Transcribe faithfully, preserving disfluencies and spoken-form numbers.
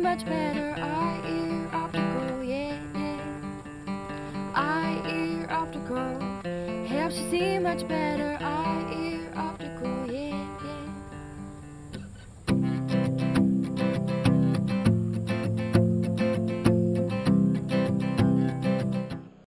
much better. Eye ear optical, yeah, yeah. Eye ear optical helps you see much better. Eye ear